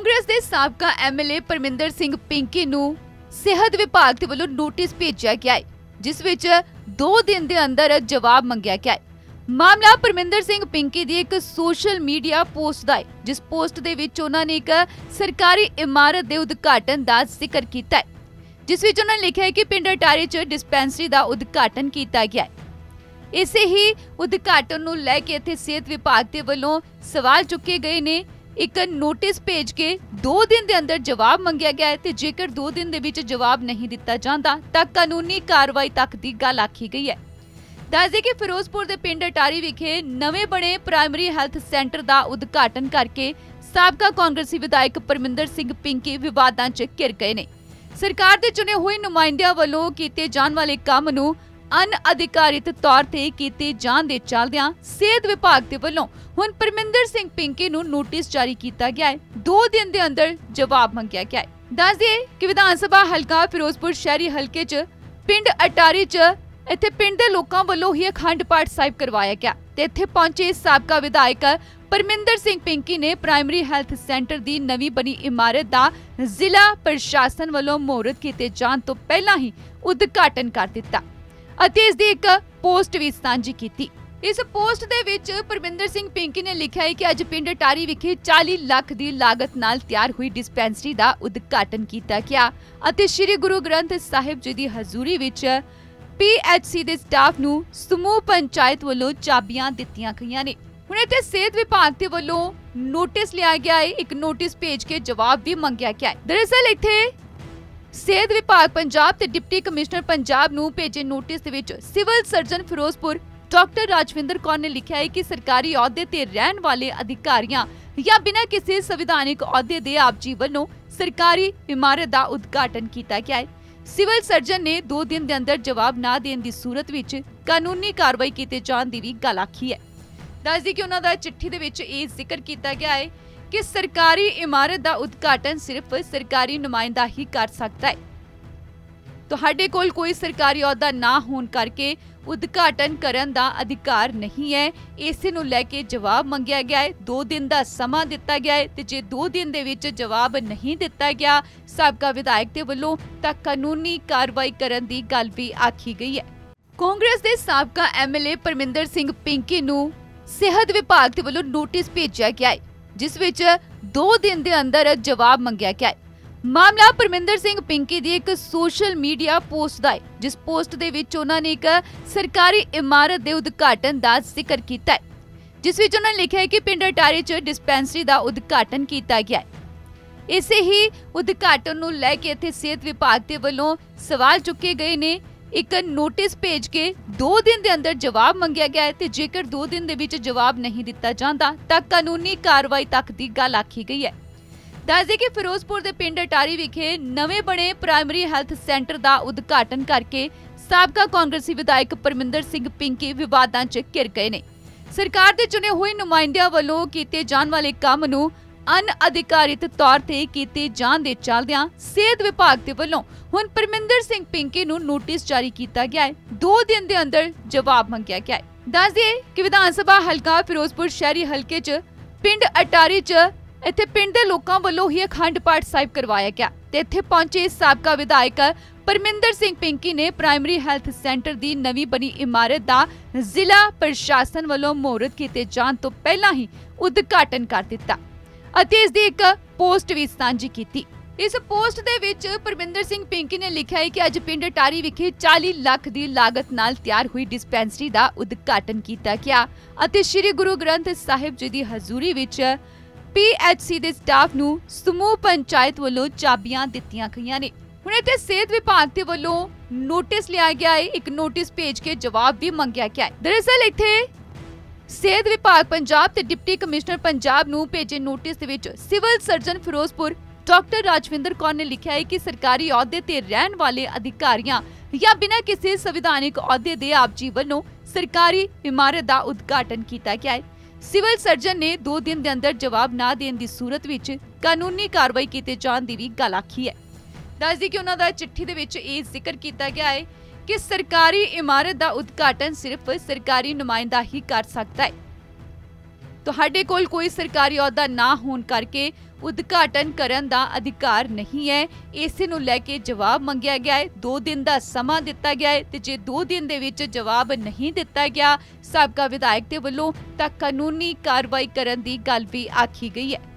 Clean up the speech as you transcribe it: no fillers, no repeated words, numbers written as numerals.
ਕਾਂਗਰਸ ਦੇ ਸਾਬਕਾ ਐਮਐਲਏ ਪਰਮਿੰਦਰ ਸਿੰਘ ਪਿੰਕੀ ਨੂੰ ਸਿਹਤ ਵਿਭਾਗ ਦੇ ਵੱਲੋਂ ਨੋਟਿਸ ਭੇਜਿਆ ਗਿਆ ਹੈ, ਜਿਸ ਵਿੱਚ 2 ਦਿਨ ਦੇ ਅੰਦਰ ਜਵਾਬ ਮੰਗਿਆ ਗਿਆ ਹੈ। ਮਾਮਲਾ ਪਰਮਿੰਦਰ ਸਿੰਘ ਪਿੰਕੀ ਦੀ ਇੱਕ ਸੋਸ਼ਲ ਮੀਡੀਆ ਪੋਸਟ ਦਾ ਹੈ, ਜਿਸ ਪੋਸਟ ਦੇ ਵਿੱਚ ਉਹਨਾਂ ਨੇ ਇੱਕ ਸਰਕਾਰੀ ਇਮਾਰਤ ਦੇ ਉਦਘਾਟਨ ਦਾ ਜ਼ਿਕਰ ਕੀਤਾ ਹੈ, ਜਿਸ ਵਿੱਚ ਉਹਨਾਂ ਨੇ ਲਿਖਿਆ ਹੈ ਕਿ ਪਿੰਡ ਅਟਾਰੀ 'ਚ ਡਿਸਪੈਂਸਰੀ ਦਾ ਉਦਘਾਟਨ ਕੀਤਾ ਗਿਆ ਹੈ। ਇਸੇ ਹੀ ਉਦਘਾਟਨ ਨੂੰ ਲੈ ਕੇ ਇੱਥੇ ਸਿਹਤ ਵਿਭਾਗ ਦੇ ਵੱਲੋਂ ਸਵਾਲ ਚੁੱਕੇ ਗਏ ਨੇ। ਇੱਕ ਨੋਟਿਸ ਭੇਜ ਕੇ 2 ਦਿਨ ਦੇ ਅੰਦਰ ਜਵਾਬ ਮੰਗਿਆ ਗਿਆ ਹੈ ਤੇ ਜੇਕਰ 2 ਦਿਨ ਦੇ ਵਿੱਚ ਜਵਾਬ ਨਹੀਂ ਦਿੱਤਾ ਜਾਂਦਾ ਤਾਂ ਕਾਨੂੰਨੀ ਕਾਰਵਾਈ ਤੱਕ ਦੀ ਗੱਲ ਆਖੀ ਗਈ ਹੈ। ਦੱਸਦੇ ਕਿ ਫਿਰੋਜ਼ਪੁਰ ਦੇ ਪਿੰਡ ਅਟਾਰੀ ਵਿਖੇ ਨਵੇਂ ਬਣੇ ਪ੍ਰਾਇਮਰੀ ਹੈਲਥ ਸੈਂਟਰ ਦਾ ਉਦਘਾਟਨ ਕਰਕੇ ਸਾਬਕਾ ਕਾਂਗਰਸੀ ਵਿਧਾਇਕ ਪਰਮਿੰਦਰ ਸਿੰਘ ਪਿੰਕੀ ਵਿਵਾਦਾਂ 'ਚ ਘਿਰ ਗਏ ਨੇ। ਸਰਕਾਰ ਦੇ ਚੁਣੇ ਹੋਏ ਨੁਮਾਇੰਦਿਆਂ ਵੱਲੋਂ ਕੀਤੇ ਜਾਣ ਵਾਲੇ ਕੰਮ ਨੂੰ ਅਨਅਧਿਕਾਰਿਤ ਤੌਰ ਤੇ ਕੀਤੇ ਜਾਣ ਦੇ ਚੱਲਦਿਆਂ ਸਿਹਤ ਵਿਭਾਗ ਦੇ ਵੱਲੋਂ ਹੁਣ ਪਰਮਿੰਦਰ ਸਿੰਘ ਪਿੰਕੀ ਨੂੰ ਨੋਟਿਸ ਜਾਰੀ ਕੀਤਾ ਗਿਆ ਹੈ। 2 ਦਿਨ ਦੇ ਅੰਦਰ ਜਵਾਬ ਮੰਗਿਆ ਗਿਆ ਹੈ। ਦੱਸ ਦਈਏ ਕਿ ਵਿਧਾਨ ਸਭਾ ਹਲਕਾ ਫਿਰੋਜ਼ਪੁਰ ਸ਼ਹਿਰੀ ਹਲਕੇ 'ਚ ਪਿੰਡ ਅਟਾਰੀ 'ਚ ਇੱਥੇ ਪਿੰਡ ਦੇ ਲੋਕਾਂ ਵੱਲੋਂ ਹੀ ਅਖੰਡ ਪਾਠ ਸਾਹਿਬ ਕਰਵਾਇਆ ਗਿਆ ਤੇ ਇੱਥੇ ਪਹੁੰਚੇ ਸਾਬਕਾ ਵਿਧਾਇਕ ਪਰਮਿੰਦਰ ਸਿੰਘ ਪਿੰਕੀ ਨੇ ਪ੍ਰਾਇਮਰੀ ਹੈਲਥ ਸੈਂਟਰ ਦੀ ਨਵੀਂ ਬਣੀ ਇਮਾਰਤ ਦਾ ਜ਼ਿਲ੍ਹਾ ਪ੍ਰਸ਼ਾਸਨ ਵੱਲੋਂ ਮਹੂਰਤ ਕੀਤੇ ਜਾਣ ਤੋਂ ਪਹਿਲਾਂ ਹੀ ਉਦਘਾਟਨ ਕਰ ਦਿੱਤਾ ਅਤੇ ਇਸ ਦੀ ਇੱਕ ਪੋਸਟ ਵੀ ਸਾਂਝੀ ਕੀਤੀ। ਇਸ ਪੋਸਟ ਦੇ ਵਿੱਚ ਪਰਮਿੰਦਰ ਸਿੰਘ ਪਿੰਕੀ ਨੇ ਲਿਖਿਆ ਹੈ ਕਿ ਅੱਜ ਪਿੰਡ ਅਟਾਰੀ ਵਿਖੇ 40 ਲੱਖ ਦੀ ਲਾਗਤ ਨਾਲ ਤਿਆਰ ਹੋਈ ਡਿਸਪੈਂਸਰੀ ਦਾ ਉਦਘਾਟਨ ਕੀਤਾ ਗਿਆ ਅਤੇ ਸ੍ਰੀ ਗੁਰੂ ਗ੍ਰੰਥ ਸਾਹਿਬ ਜੀ ਦੀ ਹਜ਼ੂਰੀ ਵਿੱਚ PHC ਦੇ ਸਟਾਫ ਨੂੰ ਸਮੂਹ ਪੰਚਾਇਤ ਵੱਲੋਂ ਚਾਬੀਆਂ ਦਿੱਤੀਆਂ ਗਈਆਂ ਨੇ। ਹੁਣ ਇੱਥੇ ਸਿਹਤ ਵਿਭਾਗ ਦੇ ਵੱਲੋਂ ਨੋਟਿਸ ਲਿਆ ਗਿਆ ਹੈ, ਇੱਕ ਨੋਟਿਸ ਭੇਜ ਕੇ ਜਵਾਬ ਵੀ ਮੰਗਿਆ ਗਿਆ ਹੈ। ਦਰਅਸਲ ਇੱਥੇ ਸਿਹਤ ਵਿਭਾਗ ਪੰਜਾਬ ਤੇ ਡਿਪਟੀ ਕਮਿਸ਼ਨਰ ਪੰਜਾਬ ਨੂੰ ਭੇਜੇ ਨੋਟਿਸ ਦੇ ਵਿੱਚ civil surgeon Ferozepur doctor Rajwinder Kaur ਨੇ ਲਿਖਿਆ ਹੈ ਕਿ ਸਰਕਾਰੀ ਅਹੁਦੇ ਤੇ ਰਹਿਣ ਵਾਲੇ ਅਧਿਕਾਰੀਆਂ ਜਾਂ ਬਿਨਾਂ ਕਿਸੇ ਸੰਵਿਧਾਨਿਕ ਅਹੁਦੇ ਦੇ ਆਪ ਜੀ ਵੱਲੋਂ ਸਰਕਾਰੀ ਇਮਾਰਤ ਦਾ ਉਦਘਾਟਨ ਕੀਤਾ ਗਿਆ ਹੈ। ਸਿਵਲ ਸਰਜਨ ਨੇ 2 ਦਿਨ ਦੇ ਅੰਦਰ ਜਵਾਬ ਨਾ ਦੇਣ ਦੀ ਸੂਰਤ ਵਿੱਚ ਕਾਨੂੰਨੀ ਕਾਰਵਾਈ ਕੀਤੇ ਜਾਣ ਦੀ ਵੀ ਗੱਲ ਆਖੀ ਹੈ। ਦੱਸਦੀ ਕਿ ਉਹਨਾਂ ਦਾ ਚਿੱਠੀ ਦੇ ਵਿੱਚ ਇਹ ਜ਼ਿਕਰ ਕੀਤਾ ਗਿਆ ਹੈ ਕਿ ਸਰਕਾਰੀ ਇਮਾਰਤ ਦਾ ਉਦਘਾਟਨ ਸਿਰਫ ਸਰਕਾਰੀ ਨੁਮਾਇੰਦਾ ਹੀ ਕਰ ਸਕਦਾ ਹੈ। ਤੁਹਾਡੇ ਕੋਲ ਕੋਈ ਸਰਕਾਰੀ ਅਹੁਦਾ ਨਾ ਹੋਣ ਕਰਕੇ ਉਦਘਾਟਨ ਕਰਨ ਦਾ ਅਧਿਕਾਰ ਨਹੀਂ ਹੈ। ਇਸੇ ਨੂੰ ਲੈ ਕੇ ਜਵਾਬ ਮੰਗਿਆ ਗਿਆ ਹੈ। 2 ਦਿਨ ਦਾ ਸਮਾਂ ਦਿੱਤਾ ਗਿਆ ਹੈ ਤੇ ਜੇ 2 ਦਿਨ ਦੇ ਵਿੱਚ ਜਵਾਬ ਨਹੀਂ ਦਿੱਤਾ ਗਿਆ ਸਾਬਕਾ ਵਿਧਾਇਕ ਦੇ ਵੱਲੋਂ ਤਾਂ ਕਾਨੂੰਨੀ ਕਾਰਵਾਈ ਕਰਨ ਦੀ ਗੱਲ ਵੀ ਆਖੀ ਗਈ ਹੈ। ਕਾਂਗਰਸ ਦੇ ਸਾਬਕਾ ਐਮਐਲਏ ਪਰਮਿੰਦਰ ਸਿੰਘ ਪਿੰਕੀ ਨੂੰ ਸਿਹਤ ਵਿਭਾਗ ਦੇ ਵੱਲੋਂ ਨੋਟਿਸ ਭੇਜਿਆ ਗਿਆ ਹੈ, ਜਿਸ ਵਿੱਚ 2 ਦਿਨ ਦੇ ਅੰਦਰ ਜਵਾਬ ਮੰਗਿਆ ਗਿਆ ਹੈ। ਮਾਮਲਾ ਪਰਮਿੰਦਰ ਸਿੰਘ ਪਿੰਕੀ ਦੀ ਇੱਕ ਸੋਸ਼ਲ ਮੀਡੀਆ ਪੋਸਟ ਦਾ ਹੈ, ਜਿਸ ਪੋਸਟ ਦੇ ਵਿੱਚ ਉਹਨਾਂ ਨੇ ਇੱਕ ਸਰਕਾਰੀ ਇਮਾਰਤ ਦੇ ਉਦਘਾਟਨ ਦਾ ਜ਼ਿਕਰ ਕੀਤਾ ਹੈ, ਜਿਸ ਵਿੱਚ ਉਹਨਾਂ ਨੇ ਲਿਖਿਆ ਹੈ ਕਿ ਪਿੰਡ ਅਟਾਰੀ 'ਚ ਡਿਸਪੈਂਸਰੀ ਦਾ ਉਦਘਾਟਨ ਕੀਤਾ ਗਿਆ ਹੈ। ਇਸੇ ਹੀ ਉਦਘਾਟਨ ਨੂੰ ਲੈ ਕੇ ਇੱਥੇ ਸਿਹਤ ਵਿਭਾਗ ਦੇ ਵੱਲੋਂ ਸਵਾਲ ਚੁੱਕੇ ਗਏ ਨੇ। ਇੱਕ ਨੋਟਿਸ ਭੇਜ ਕੇ 2 ਦਿਨ ਦੇ ਅੰਦਰ ਜਵਾਬ ਮੰਗਿਆ ਗਿਆ ਹੈ ਤੇ ਜੇਕਰ 2 ਦਿਨ ਦੇ ਵਿੱਚ ਜਵਾਬ ਨਹੀਂ ਦਿੱਤਾ ਜਾਂਦਾ ਤਾਂ ਕਾਨੂੰਨੀ ਕਾਰਵਾਈ ਤੱਕ ਦੀ ਗੱਲ ਆਖੀ ਗਈ ਹੈ। ਦੱਸਦੇ ਕਿ ਫਿਰੋਜ਼ਪੁਰ ਦੇ ਪਿੰਡ ਅਟਾਰੀ ਵਿਖੇ ਨਵੇਂ ਬਣੇ ਪ੍ਰਾਇਮਰੀ ਹੈਲਥ ਸੈਂਟਰ ਦਾ ਉਦਘਾਟਨ ਕਰਕੇ ਸਾਬਕਾ ਕਾਂਗਰਸੀ ਵਿਧਾਇਕ ਪਰਮਿੰਦਰ ਸਿੰਘ ਪਿੰਕੀ ਵਿਵਾਦਾਂ 'ਚ ਘਿਰ ਗਏ ਨੇ। ਸਰਕਾਰ ਦੇ ਚੁਣੇ ਹੋਏ ਨੁਮਾਇੰਦਿਆਂ ਵੱਲੋਂ ਕੀਤੇ ਜਾਣ ਵਾਲੇ ਕੰਮ ਨੂੰ ਅਨਅਧਿਕਾਰਿਤ ਤੌਰ ਤੇ ਕੀਤੇ ਜਾਣ ਦੇ ਚੱਲਦਿਆਂ ਸਿਹਤ ਵਿਭਾਗ ਦੇ ਵੱਲੋਂ ਹੁਣ ਪਰਮਿੰਦਰ ਸਿੰਘ ਪਿੰਕੀ ਨੂੰ ਨੋਟਿਸ ਜਾਰੀ ਕੀਤਾ ਗਿਆ ਹੈ। 2 ਦਿਨ ਦੇ ਅੰਦਰ ਜਵਾਬ ਮੰਗਿਆ ਗਿਆ ਹੈ। ਦੱਸ ਦਈਏ ਕਿ ਵਿਧਾਨ ਸਭਾ ਹਲਕਾ ਫਿਰੋਜ਼ਪੁਰ ਸ਼ਹਿਰੀ ਹਲਕੇ 'ਚ ਪਿੰਡ ਅਟਾਰੀ 'ਚ ਇੱਥੇ ਪਿੰਡ ਦੇ ਲੋਕਾਂ ਵੱਲੋਂ ਹੀ ਅਖੰਡ ਪਾਠ ਸਾਹਿਬ ਕਰਵਾਇਆ ਗਿਆ ਤੇ ਇੱਥੇ ਪਹੁੰਚੇ ਸਾਬਕਾ ਵਿਧਾਇਕ ਪਰਮਿੰਦਰ ਸਿੰਘ ਪਿੰਕੀ ਨੇ ਪ੍ਰਾਇਮਰੀ ਹੈਲਥ ਸੈਂਟਰ ਦੀ ਨਵੀਂ ਬਣੀ ਇਮਾਰਤ ਦਾ ਜ਼ਿਲ੍ਹਾ ਪ੍ਰਸ਼ਾਸਨ ਵੱਲੋਂ ਮਹੂਰਤ ਕੀਤੇ ਜਾਣ ਤੋਂ ਪਹਿਲਾਂ ਹੀ ਉਦਘਾਟਨ ਕਰ ਦਿੱਤਾ ਅਤੇ ਇਸ ਦੀ ਇੱਕ ਪੋਸਟ ਵੀ ਸਾਂਝੀ ਕੀਤੀ। ਇਸ ਪੋਸਟ ਦੇ ਵਿੱਚ ਪਰਮਿੰਦਰ ਸਿੰਘ ਪਿੰਕੀ ਨੇ ਲਿਖਿਆ ਹੈ ਕਿ ਅੱਜ ਪਿੰਡ ਅਟਾਰੀ ਵਿਖੇ 40 ਲੱਖ ਦੀ ਲਾਗਤ ਨਾਲ ਤਿਆਰ ਹੋਈ ਡਿਸਪੈਂਸਰੀ ਦਾ ਉਦਘਾਟਨ ਕੀਤਾ ਗਿਆ ਅਤੇ ਸ੍ਰੀ ਗੁਰੂ ਗ੍ਰੰਥ ਸਾਹਿਬ ਜੀ ਦੀ ਹਜ਼ੂਰੀ ਵਿੱਚ PHC ਦੇ ਸਟਾਫ ਨੂੰ ਸਮੂਹ ਪੰਚਾਇਤ ਵੱਲੋਂ ਚਾਬੀਆਂ ਦਿੱਤੀਆਂ ਗਈਆਂ ਨੇ। ਹੁਣ ਇੱਥੇ ਸਿਹਤ ਵਿਭਾਗ ਦੇ ਵੱਲੋਂ ਨੋਟਿਸ ਲਿਆ ਗਿਆ ਹੈ, ਇੱਕ ਨੋਟਿਸ ਭੇਜ ਕੇ ਜਵਾਬ ਵੀ ਮੰਗਿਆ ਗਿਆ ਹੈ। ਦਰਅਸਲ ਇੱਥੇ ਸਿਹਤ ਵਿਭਾਗ ਪੰਜਾਬ ਤੇ ਡਿਪਟੀ ਕਮਿਸ਼ਨਰ ਪੰਜਾਬ ਨੂੰ ਭੇਜੇ ਨੋਟਿਸ ਦੇ ਵਿੱਚ civil surgeon Ferozepur doctor Rajwinder Kaur ਨੇ ਲਿਖਿਆ ਹੈ ਕਿ ਸਰਕਾਰੀ ਅਹੁਦੇ ਤੇ ਰਹਿਣ ਵਾਲੇ ਅਧਿਕਾਰੀਆਂ ਜਾਂ ਬਿਨਾਂ ਕਿਸੇ ਸੰਵਿਧਾਨਿਕ ਅਹੁਦੇ ਦੇ ਆਪ ਜੀ ਵੱਲੋਂ ਸਰਕਾਰੀ ਇਮਾਰਤ ਦਾ ਉਦਘਾਟਨ ਕੀਤਾ ਗਿਆ ਹੈ। ਸਿਵਲ ਸਰਜਨ ਨੇ 2 ਦਿਨ ਦੇ ਅੰਦਰ ਜਵਾਬ ਨਾ ਦੇਣ ਦੀ ਸੂਰਤ ਵਿੱਚ ਕਾਨੂੰਨੀ ਕਾਰਵਾਈ ਕੀਤੇ ਜਾਣ ਦੀ ਵੀ ਗੱਲ ਆਖੀ ਹੈ। ਦੱਸਦੀ ਕਿ ਉਹਨਾਂ ਦਾ ਚਿੱਠੀ ਦੇ ਵਿੱਚ ਇਹ ਜ਼ਿਕਰ ਕੀਤਾ ਗਿਆ ਹੈ ਕਿ ਸਰਕਾਰੀ ਇਮਾਰਤ ਦਾ ਉਦਘਾਟਨ ਸਿਰਫ ਸਰਕਾਰੀ ਨੁਮਾਇੰਦਾ ਹੀ ਕਰ ਸਕਦਾ ਹੈ। ਤੁਹਾਡੇ ਕੋਲ ਕੋਈ ਸਰਕਾਰੀ ਅਹੁਦਾ ਨਾ ਹੋਣ ਕਰਕੇ ਉਦਘਾਟਨ ਕਰਨ ਦਾ ਅਧਿਕਾਰ ਨਹੀਂ ਹੈ। ਇਸੇ ਨੂੰ ਲੈ ਕੇ ਜਵਾਬ ਮੰਗਿਆ ਗਿਆ ਹੈ। 2 ਦਿਨ ਦਾ ਸਮਾਂ ਦਿੱਤਾ ਗਿਆ ਹੈ ਤੇ ਜੇ 2 ਦਿਨ ਦੇ ਵਿੱਚ ਜਵਾਬ ਨਹੀਂ ਦਿੱਤਾ ਗਿਆ ਸਾਬਕਾ ਵਿਧਾਇਕ ਦੇ ਵੱਲੋਂ ਤਾਂ ਕਾਨੂੰਨੀ ਕਾਰਵਾਈ ਕਰਨ ਦੀ ਗੱਲ ਵੀ ਆਖੀ ਗਈ ਹੈ।